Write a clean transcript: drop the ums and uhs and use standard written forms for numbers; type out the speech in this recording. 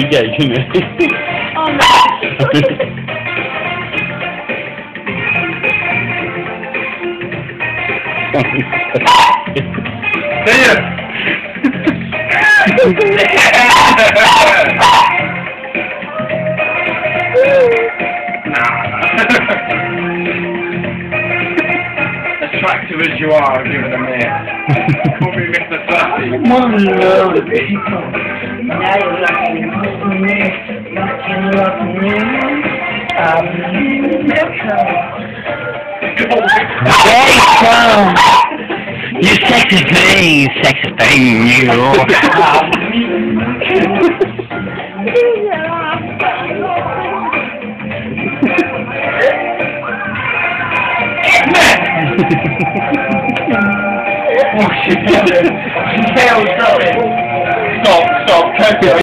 gay, isn't it? Oh no. See ya! Attractive as you are, give it a minute. Call me Mr. Fussy. One love the people. Now you're looking for me. Looking up me. You sexy thing, you. Oh, she failed. Stop.